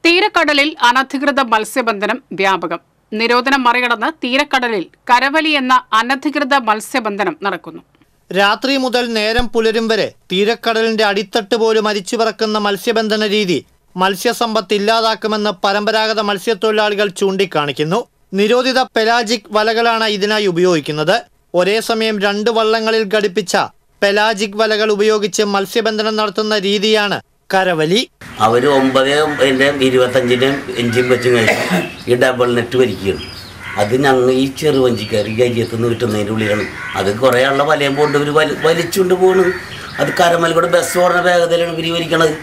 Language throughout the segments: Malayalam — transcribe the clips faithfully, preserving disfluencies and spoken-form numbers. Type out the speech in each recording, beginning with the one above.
തീരക്കടലിൽ അനധികൃത മത്സ്യബന്ധനം വ്യാപകം. നിരോധനം മറികടന്ന് തീരക്കടലിൽ കരവലി എന്ന അനധികൃത മത്സ്യബന്ധനം നടക്കുന്നു. രാത്രി മുതൽ നേരം പുലരും വരെ തീരക്കടലിന്റെ അടിത്തട്ട് പോലും അരിച്ചു പറക്കുന്ന മത്സ്യബന്ധന രീതി മത്സ്യസമ്പത്ത് ഇല്ലാതാക്കുമെന്ന് പരമ്പരാഗത മത്സ്യത്തൊഴിലാളികൾ ചൂണ്ടിക്കാണിക്കുന്നു. നിരോധിത പെലാജിക് വലകളാണ് ഇതിനായി ഉപയോഗിക്കുന്നത്. ഒരേ സമയം രണ്ട് വള്ളങ്ങളിൽ ഘടിപ്പിച്ച പെലാജിക് വലകൾ ഉപയോഗിച്ച് മത്സ്യബന്ധനം നടത്തുന്ന രീതിയാണ് കരവലി. അവർ ഒമ്പത് ഇരുപത്തഞ്ചിനും എഞ്ചിൻ വെച്ച് കഴിഞ്ഞ് ഈ ഡബിൾ നെറ്റ് വരിക്കുകയാണ്. അത് ഞങ്ങൾ ഈ ചെറുവഞ്ചിക്കാർ ഈ കരിയത്തുനിന്ന് കിട്ടുന്നതിൻ്റെ ഉള്ളിലാണ്. അത് കുറേ ഉള്ള വലയം കൊണ്ട് ഇവർ വലി വലിച്ചുകൊണ്ട് പോകുന്നത്. അത് കരമൽ കൂടെ ബസ് ഓടുന്ന വേഗതയിലാണ് ഇവർ വരിക്കണത്.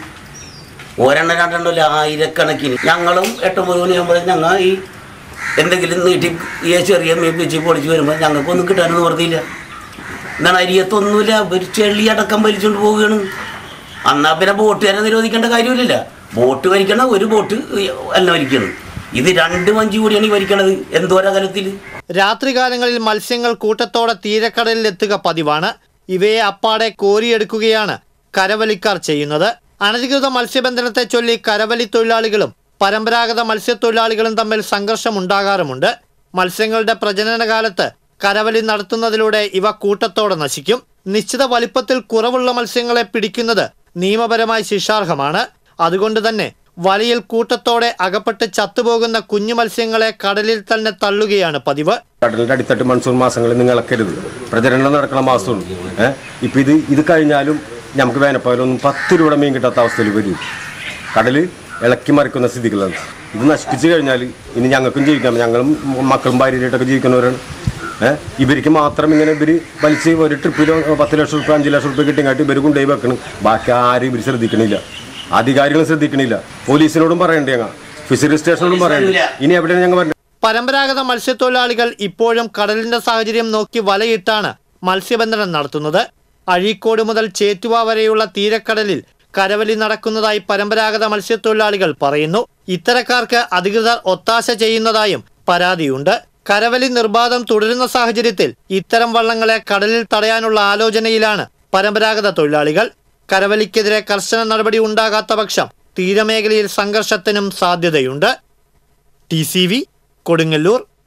ഒരെണ്ണം രണ്ടെണ്ണമില്ല, ആയിരക്കണക്കിന്. ഞങ്ങളും എട്ടൊമ്പത് മണിയാകുമ്പോൾ ഞങ്ങൾ ഈ എന്തെങ്കിലും നീട്ടി ഈ ചെറിയ മീൻ വെച്ച് പൊളിച്ച് വരുമ്പോൾ ഞങ്ങൾക്കൊന്നും കിട്ടാനൊന്നും നിർത്തിയില്ല. എന്താണ് അരിയത്തൊന്നുമില്ല, ഒരു ചെളി അടക്കം വലിച്ചുകൊണ്ട് പോവുകയാണ്. എന്നാൽ പിന്നെ ബോട്ടുകാരെ നിരോധിക്കേണ്ട കാര്യമില്ല. ബോട്ട് വരിക്കണം, ഒരു ബോട്ട് അല്ല വരിക്കണം. ഇത് രണ്ട് വഞ്ചി കൂടിയാണ് ഈ വരിക്കണത്. എന്തോരകലത്തിൽ രാത്രികാലങ്ങളിൽ മത്സ്യങ്ങൾ കൂട്ടത്തോടെ തീരക്കടലിൽ എത്തുക പതിവാണ്. ഇവയെ അപ്പാടെ കോരിയെടുക്കുകയാണ് കരവലിക്കാർ ചെയ്യുന്നത്. അനധികൃത മത്സ്യബന്ധനത്തെ ചൊല്ലി കരവലി തൊഴിലാളികളും പരമ്പരാഗത മത്സ്യത്തൊഴിലാളികളും തമ്മിൽ സംഘർഷം ഉണ്ടാകാറുമുണ്ട്. മത്സ്യങ്ങളുടെ പ്രജനനകാലത്ത് കരവലി നടത്തുന്നതിലൂടെ ഇവ കൂട്ടത്തോടെ നശിക്കും. നിശ്ചിത വലിപ്പത്തിൽ കുറവുള്ള മത്സ്യങ്ങളെ പിടിക്കുന്നത് നിയമപരമായി ശിക്ഷാർഹമാണ്. അതുകൊണ്ട് തന്നെ വലയിൽ കൂട്ടത്തോടെ അകപ്പെട്ട് ചത്തുപോകുന്ന കുഞ്ഞു മത്സ്യങ്ങളെ കടലിൽ തന്നെ തള്ളുകയാണ് പതിവ്. കടലിന്റെ അടിത്തട്ട് മൺസൂൺ മാസങ്ങളിൽ നിങ്ങൾ ഇളക്കരുത്. പ്രജനനം നടക്കുന്ന മാസമാണ്. ഏഹ് ഇപ്പൊ ഇത് ഇത് കഴിഞ്ഞാലും നമുക്ക് വേനപ്പാലൊന്നും പത്ത് രൂപയുടെ മീൻ കിട്ടാത്ത അവസ്ഥയിൽ വരും. കടല് ഇളക്കി മറിക്കുന്ന സ്ഥിതികളാണ്. ഇത് നശിപ്പിച്ചു കഴിഞ്ഞാൽ ഇനി ഞങ്ങൾക്കും ജീവിക്കാം. ഞങ്ങളും മക്കളും ഭാര്യയായിട്ടൊക്കെ ജീവിക്കുന്നവരാണ്. ഏഹ് ഇവർക്ക് മാത്രം ഇങ്ങനെ ഇവർ വലിച്ച് ഒരു ട്രിപ്പിലോ പത്ത് ലക്ഷം റുപ്യ അഞ്ച് ലക്ഷം റുപ്യ കിട്ടിങ്ങാട്ട് ഇവർ കൊണ്ടുപോയി വെക്കണം. ബാക്കി ആരും ഇവർ ശ്രദ്ധിക്കണില്ല. അധികാരികളും ശ്രദ്ധിക്കണില്ല. പോലീസിനോടും പറയണ്ടേ, ഞങ്ങൾ ഫിഷറി സ്റ്റേഷനോടും പറയണ്ടേ. ഇനി എവിടെയാണ് ഞങ്ങൾ പറഞ്ഞത്? പരമ്പരാഗത മത്സ്യത്തൊഴിലാളികൾ ഇപ്പോഴും കടലിന്റെ സാഹചര്യം നോക്കി വലയിട്ടാണ് മത്സ്യബന്ധനം നടത്തുന്നത്. അഴീക്കോട് മുതൽ ചേറ്റുവ വരെയുള്ള തീരക്കടലിൽ കരവലി നടക്കുന്നതായി പരമ്പരാഗത മത്സ്യത്തൊഴിലാളികൾ പറയുന്നു. ഇത്തരക്കാർക്ക് അധികൃതർ ഒത്താശ ചെയ്യുന്നതായും പരാതിയുണ്ട്. കരവലി നിർബാധം തുടരുന്ന സാഹചര്യത്തിൽ ഇത്തരം വള്ളങ്ങളെ കടലിൽ തടയാനുള്ള ആലോചനയിലാണ് പരമ്പരാഗത തൊഴിലാളികൾ. കരവലിക്കെതിരെ കർശന നടപടി ഉണ്ടാകാത്ത പക്ഷം തീരമേഖലയിൽ സംഘർഷത്തിനും സാധ്യതയുണ്ട്. T C V Kodungallur.